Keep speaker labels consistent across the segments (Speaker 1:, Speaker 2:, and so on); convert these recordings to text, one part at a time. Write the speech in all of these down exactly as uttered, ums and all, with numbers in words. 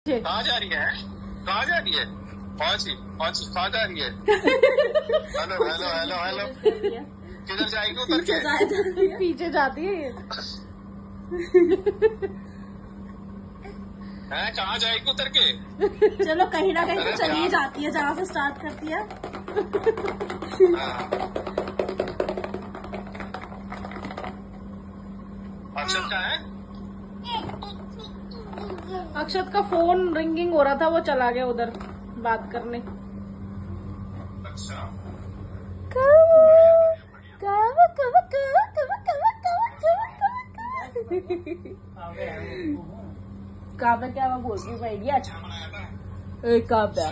Speaker 1: कहाँ जा रही है? कहाँ जा रही है? कौन सी कौन सी कहाँ जा रही है? हेलो हेलो हेलो हेलो किधर जाएगी? उतर के
Speaker 2: पीछे जाती है ये।
Speaker 1: है कहाँ जाएगी उतर के?
Speaker 2: चलो कहीं ना कहीं तो चली जाती है जहाँ से स्टार्ट करती है।
Speaker 1: अक्षत कहाँ है?
Speaker 2: अक्षत का फोन रिंगिंग हो रहा था, वो चला गया उधर बात करने।
Speaker 1: अच्छा
Speaker 2: काव्या क्या मैं बोल रही हूँ आइडिया? काव्या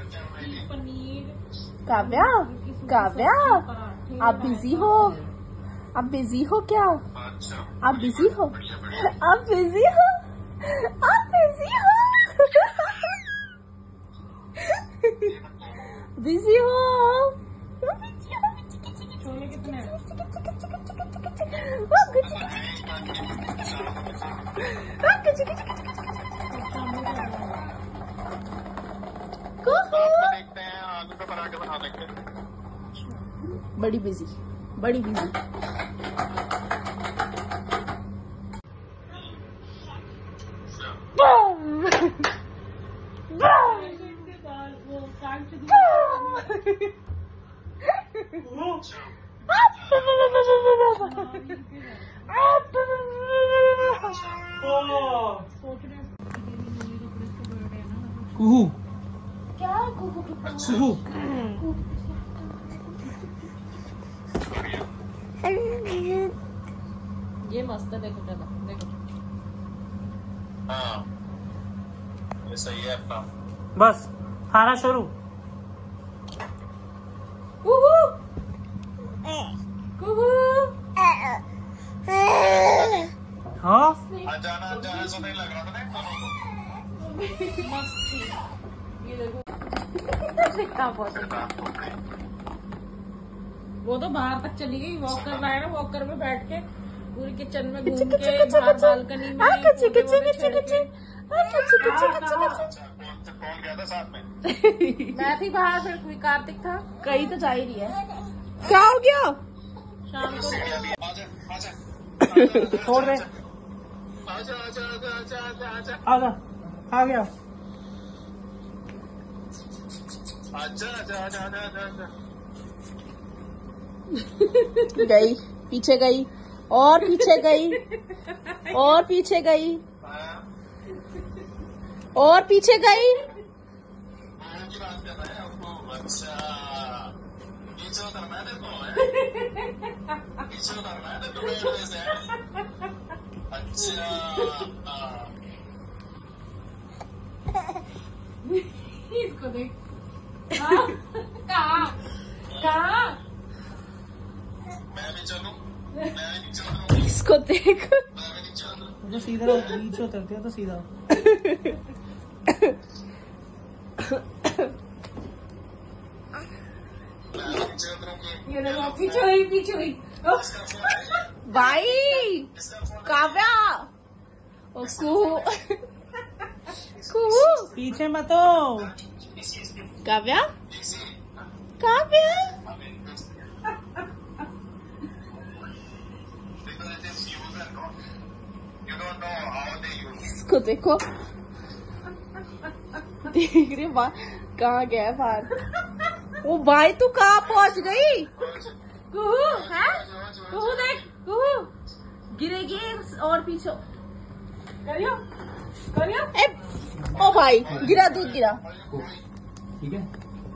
Speaker 2: काव्या काव्या आप बिजी हो? आप बिजी हो क्या? आप बिजी हो? आप बिजी हो? आप बिजी हो? बिजी हो?
Speaker 1: देखते हैं आलू का पराठे बना देंगे।
Speaker 2: बड़ी बिजी बड़ी बिजी।
Speaker 3: कुहू
Speaker 2: क्या कुहू?
Speaker 3: कुहू
Speaker 2: ये मस्त है, देखो चलो देखो।
Speaker 1: हाँ ये सही है अपना।
Speaker 3: बस खाना शुरू।
Speaker 2: कुहू कुहू।
Speaker 3: हाँ
Speaker 1: आज जाना आज जाना तो नहीं लग रहा था ना।
Speaker 2: ये देखो कितना बहुत है। वो तो बाहर तक चली गई, वॉकर लाया ना, वॉकर में बैठ के पूरी किचन में घूम के बाहर बालकनी में
Speaker 1: कौन गया था साथ में?
Speaker 2: मैं थी बाहर, फिर कोई कार्तिक था। कहीं तो जा ही रही है। क्या हो गया? शाम को
Speaker 3: छोड़ दे।
Speaker 1: आजा आजा आजा आजा आजा आजा
Speaker 3: आजा आ गया।
Speaker 1: आजा आजा आजा आजा आजा।
Speaker 2: गई पीछे गई और पीछे गई और पीछे गई और पीछे गई।
Speaker 1: अच्छा पीछे उतरना है देखो, पीछे उतरना है देखो मेरे से। अच्छा
Speaker 2: इसको देख। कहाँ कहाँ?
Speaker 1: मैं भी चलूं? मैं भी नीचे उतरूं?
Speaker 2: इसको देख।
Speaker 1: मैं भी नीचे उतरूं?
Speaker 3: तो सीधा नीचे उतरती है तो सीधा।
Speaker 1: मैं भी नीचे उतरूंगी।
Speaker 2: ये देखो पीछे हुई पीछे हुई। भाई काव्या ओ कुहू कुहू
Speaker 3: पीछे मत हो।
Speaker 2: काव्या काव्या इसको देखो, देख रहे बा कहाँ गया बाहर। ओ भाई तू कहाँ पहुँच गई? कुहू है? कुहू देख कुहू गिरेगी और पीछे करियो करियो। ए ओ भाई गिरा, दूध गिरा।
Speaker 3: ठीक है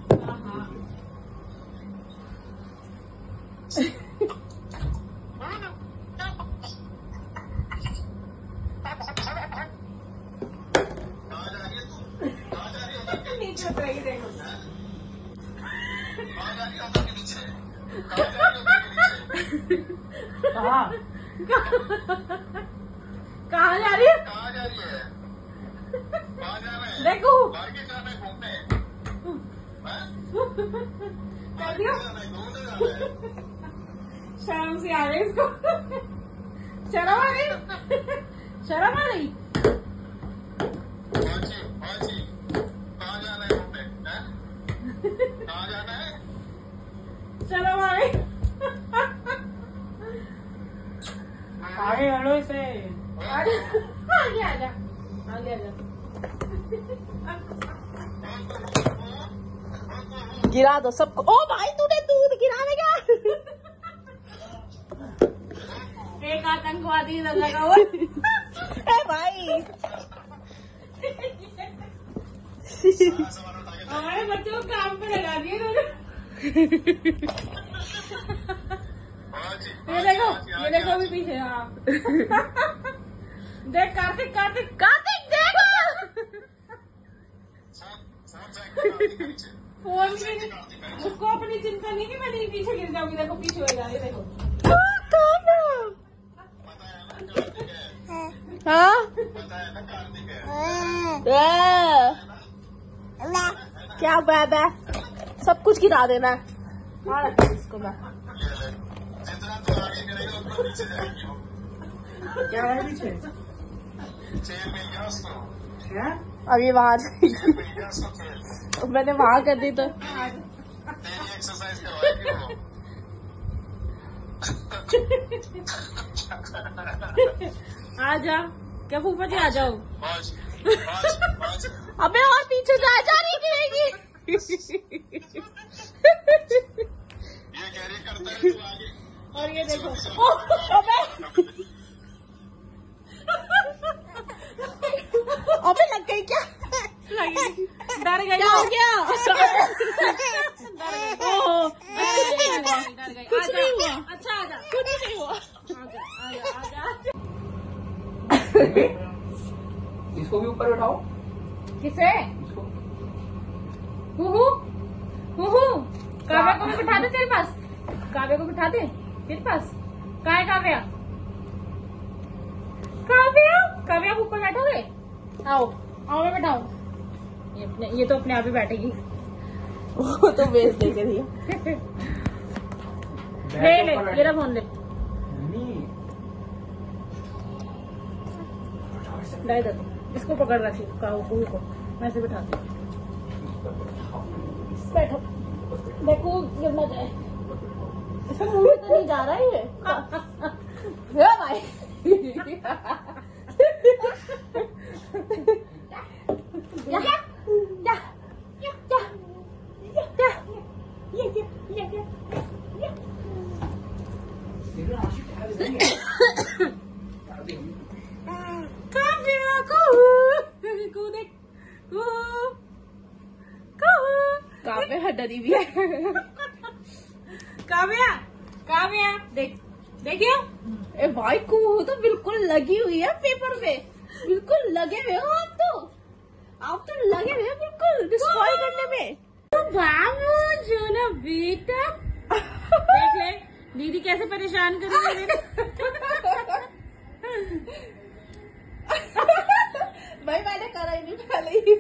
Speaker 2: नीचे उतरेगी देखो।
Speaker 3: कहाँ
Speaker 2: कहाँ जा रही है?
Speaker 1: कहाँ जा रही है? कहाँ जा रहे हैं?
Speaker 2: देखो
Speaker 1: मार्केट जाना है घूमने।
Speaker 2: कर दियो। शर्म से आ रही इसको। शर्म आ रही शर्म आ रही।
Speaker 1: जी हाँ जी कहाँ जाना है हमने हैं कहाँ जाना है
Speaker 2: चलो भाई
Speaker 3: आगे हलो इसे।
Speaker 2: आगे आगे आजा आगे आजा गिरा दो सबको। ओ भाई तूने दूध गिरा देगा। एक आतंकवादी इधर लगा हुआ है भाई। हमारे बच्चों को काम पे लगा दिए उन्होंने। ये देखो ये देखो अभी पीछे। हाँ देख कार्तिक कार्तिक कार्तिक देखो फोन की उसको अपनी चिंता नहीं कि मैं नहीं पीछे गिर जाऊंगी। देखो पीछे हो जा। ये देखो हाँ क्या बैब है सब कुछ गिरा देना है। हाँ रखो इसको मैं
Speaker 1: जितना तू आगे करेगा उतना पीछे जाएगी वो।
Speaker 3: क्या है पीछे?
Speaker 1: चेल मिल गया उसको।
Speaker 3: क्या?
Speaker 2: अभी वहां
Speaker 1: चेल मिल गया उसको चेल।
Speaker 2: मैंने वहां कर दी तो
Speaker 1: तेरी एक्सरसाइज करवाएगी वो।
Speaker 2: आ जा क्या फूफा जी आ जाओ।
Speaker 1: पहुंच पहुंच पहुंच।
Speaker 2: अबे और पीछे जा जा नहीं गिरेगी।
Speaker 1: ये कैरी करता है तू आगे।
Speaker 2: और ये देखो ओ, अबे अबे लग गई क्या? लगी डर गई। क्या हो गया? ओहो डर गई। कुछ नहीं हुआ। अच्छा आजा कुछ नहीं हुआ। आजा आजा आजा।
Speaker 3: इसको भी ऊपर उठाओ।
Speaker 2: किसे?
Speaker 3: इसको।
Speaker 2: हुहू हुहू काव्या को भी बिठा दे तेरे पास। काव्या को बिठा दे तेरे पास। कहाँ है काव्या? काव्या काव्या ऊपर बैठोगे? आओ आओ मैं बैठाऊं। ये अपने ये तो अपने आप ही बैठेगी। वो तो बेच देके दिया। ले ले ये रहा फोन ले। ले दे इसको पकड़ रखी कुहू को। मैं से बिठाती हूँ। बैठो देखो गिरना जाए। इसका मुंह में तो नहीं जा रहा है ये। ये भाई या या या या या ये ये ये काव्या कुहू कूदे कुहू काव्या डरी भी है। काव्या काव्या देख देखियो। ए भाई कुहू तो बिल्कुल लगी हुई है पेपर पे। बिल्कुल लगे हुए हो आप तो। आप तो लगे हुए हैं बिल्कुल डिस्ट्रॉय करने में। तो बाबू जो ना बेटा देख ले दीदी कैसे परेशान कर रही है। भाई मैंने करा ही नहीं पहले ही।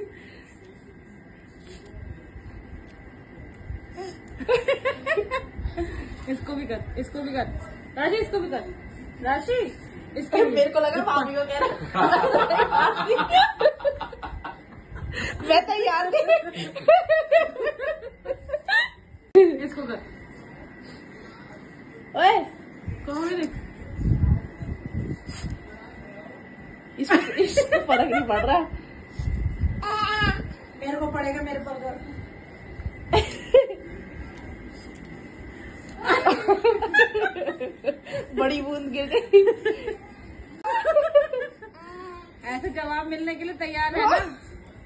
Speaker 2: इसको भी कर इसको भी कर राशि इसको भी कर राशि इसको। मेरे को लगा भाभी को कह रहा। मैं तैयार नहीं। इसको कर। ओए कौन है? इसको इसको फर्क नहीं पड़ रहा। मेरे को पड़ेगा मेरे पर। बड़ी बूंद गिर गई। ऐसे जवाब मिलने के लिए तैयार है ना।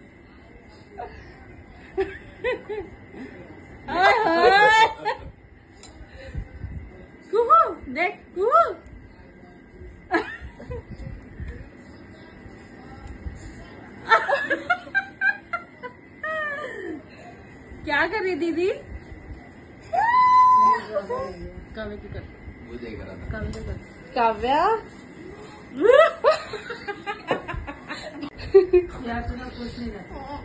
Speaker 2: कुहू देख कुहू। क्या कर रही दीदी? काव्या की कर। काव्या की कर। काव्या यार तुझे कुछ नहीं रहता।